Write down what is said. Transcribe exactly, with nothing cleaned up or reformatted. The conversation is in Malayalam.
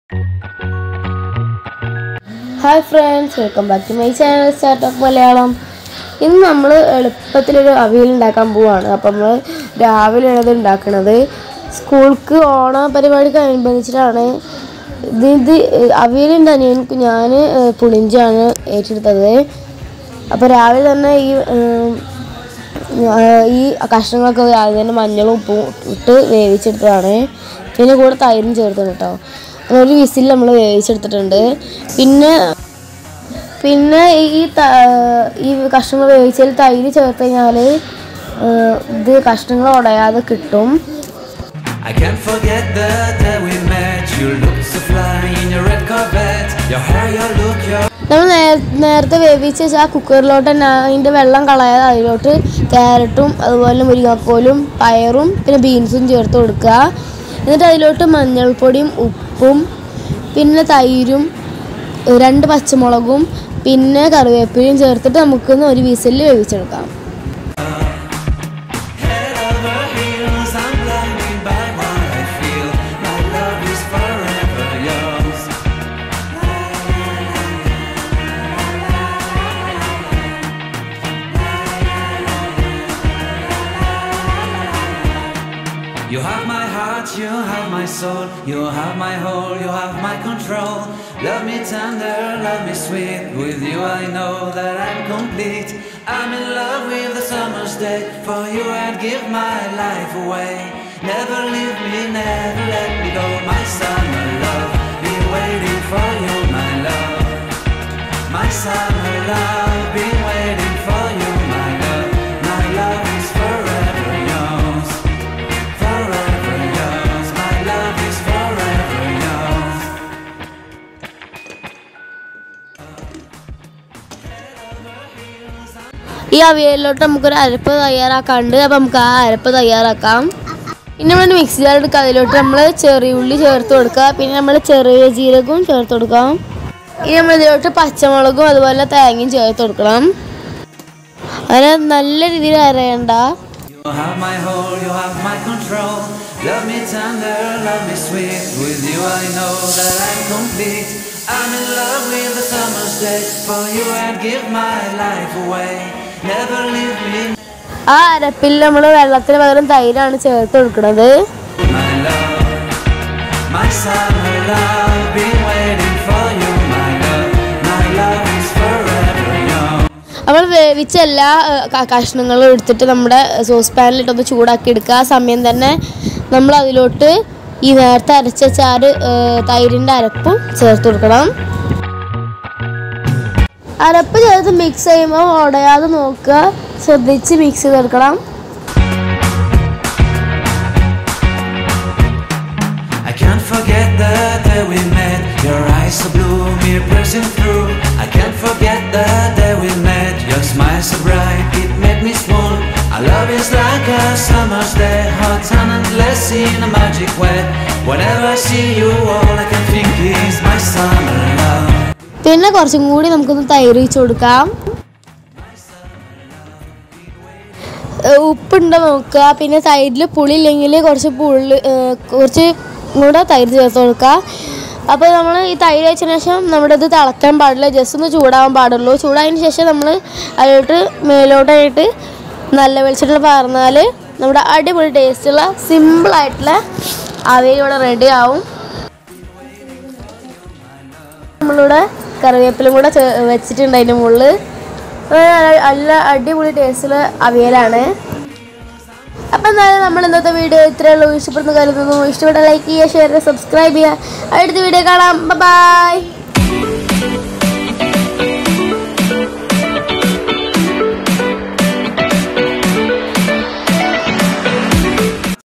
Hi friends, welcome back to my channel Start of Malayalam. In നമ്മൾ എളുപ്പത്തിലൊരു അവിയൽ ഉണ്ടാക്കാൻ പോവാണ്. അപ്പോൾ നമ്മൾ രാവിലെ ആണ് ഉണ്ടാക്കുന്നത്. സ്കൂൾക്ക് ഓണ പരിപാടിക്ക് അനുബന്ധിച്ചിട്ടാണ് ഇത് അവിയൽ ഉണ്ടാക്കാൻ ഞാൻ പുളിഞ്ചാണ് ഏറ്റെടുത്തത്. അപ്പോൾ രാവിലെ തന്നെ ഈ ഈ കഷ്ണങ്ങളൊക്കെ ആദ്യം മഞ്ഞളും ഉപ്പും ഇട്ട് വേവിച്ചെടുത്തതാണ്. പിന്നെ കൂടെ തൈരും ചേർത്തത് കേട്ടോ. ഒരു വിസിൽ നമ്മൾ വേവിച്ചെടുത്തിട്ടുണ്ട്. പിന്നെ പിന്നെ ഈ ഈ കഷ്ണങ്ങൾ വേവിച്ചതിൽ തൈര് ചേർത്ത് കഴിഞ്ഞാൽ ഇത് കഷ്ണങ്ങൾ ഉടയാതെ കിട്ടും. I can't forget the day we met. You looked so fly in your red Corvette. Your hair, your look, your നമ്മൾ നേരത്തെ വേവിച്ച് ആ കുക്കറിലോട്ട് തന്നെ അതിൻ്റെ വെള്ളം കളയാതെ അതിലോട്ട് ക്യാരറ്റും അതുപോലെ മുരിങ്ങാക്കോലും പയറും പിന്നെ ബീൻസും ചേർത്ത് കൊടുക്കുക. എന്നിട്ട് അതിലോട്ട് മഞ്ഞൾപ്പൊടിയും ഉപ്പും പിന്നെ തൈരും രണ്ട് പച്ചമുളകും പിന്നെ കറിവേപ്പിലയും ചേർത്തിട്ട് നമുക്കൊന്ന് ഒരു വിസിലിൽ വേവിച്ചെടുക്കാം. You have my heart, you have my soul, you have my whole, you have my control. Love me tender, love me sweet, with you I know that I'm complete. I'm in love with the summer's day, for you I'd give my life away. Never leave me, never let me go, my summer love, be waiting for you, my love. My summer love, be waiting for you, my love. My love is forever yours. ഈ അവിയലിലോട്ട് നമുക്കൊരു അരപ്പ് തയ്യാറാക്കാണ്ട്. അപ്പോൾ നമുക്ക് ആ അരപ്പ് തയ്യാറാക്കാം. പിന്നെ നമ്മൾ മിക്സി ജാർ എടുക്കുക. അതിലോട്ട് നമ്മൾ ചെറിയ ഉള്ളി ചേർത്ത് കൊടുക്കുക. പിന്നെ നമ്മൾ ചെറിയ ജീരകവും ചേർത്ത് കൊടുക്കാം. ഇനി നമ്മൾ ഇതിലോട്ട് പച്ചമുളകും അതുപോലെ തേങ്ങയും ചേർത്ത് കൊടുക്കണം. അതിന് നല്ല രീതിയിൽ അരയണ്ട. You have my whole, you have my control. Love me tender, love me sweet. With you I know that I'm complete. I'm in love with the summer's day. For you I'd give my life away. Never leave me. ആ അരപ്പിൽ നമ്മൾ വെള്ളത്തിന് പകരം തൈരാണ് ചേർത്ത് കൊടുക്കുന്നത്. My love, my summer love, be waiting for you, my love. My love is forever young. നമ്മൾ വേവിച്ച എല്ലാ കഷ്ണങ്ങളും എടുത്തിട്ട് നമ്മുടെ സോസ് പാനിലിട്ടൊന്ന് ചൂടാക്കി എടുക്കുക. ആ സമയം തന്നെ നമ്മൾ അതിലോട്ട് ഈ നേരത്തെ അരച്ച ചാറ് തൈരിൻ്റെ അരപ്പും ചേർത്ത് കൊടുക്കണം. അരപ്പ് ചേർത്ത് മിക്സ് ചെയ്യുമ്പോൾ ഉടയാതെ നോക്കുക, ശ്രദ്ധിച്ച് മിക്സ് ചെയ്തെടുക്കണം. I can't forget the day we met. Your eyes so blue, me piercing through. I can't forget the day we met. Your smile so bright, it made me swoon. Our love is like a summer's day, hot and endless in a magic way. Whenever I see you, all I can think is my summer love. പിന്നെ കുറച്ചും കൂടി നമുക്കൊന്ന് തൈര് ഒഴിച്ച് കൊടുക്കാം. ഉപ്പുണ്ടോ നോക്കുക. പിന്നെ തൈരിൽ പുളി ഇല്ലെങ്കിൽ കുറച്ച് പുളി കുറച്ച് കൂടെ തൈര് ചേർത്ത് കൊടുക്കുക. അപ്പോൾ നമ്മൾ ഈ തൈര് വെച്ചതിന് ശേഷം നമ്മുടെ ഇത് തിളക്കാൻ പാടില്ല, ജസ്റ്റ് ഒന്ന് ചൂടാവാൻ പാടുള്ളൂ. ചൂടായതിന് ശേഷം നമ്മൾ അതിലോട്ട് മേലോട്ടായിട്ട് നല്ല വെളിച്ചെണ്ണ പാർന്നാൽ നമ്മുടെ അടിപൊളി ടേസ്റ്റുള്ള സിമ്പിളായിട്ടുള്ള അവിയൽ ഇവിടെ റെഡി ആവും. നമ്മളിവിടെ കറിവേപ്പിലും കൂടെ വെച്ചിട്ടുണ്ട് അതിൻ്റെ മുകളിൽ. നല്ല അടിപൊളി ടേസ്റ്റുള്ള അവിയലാണ്. അപ്പം എന്തായാലും നമ്മൾ ഇന്നത്തെ വീഡിയോ ഇത്രയേ ഉള്ളൂ. ഇഷ്ടപ്പെടുന്ന കരുതുന്നു. ഇഷ്ടപ്പെട്ട ലൈക്ക് ചെയ്യുക, ഷെയർ ചെയ്യുക, സബ്സ്ക്രൈബ് ചെയ്യുക. അടുത്ത വീഡിയോ കാണാം. ബൈ.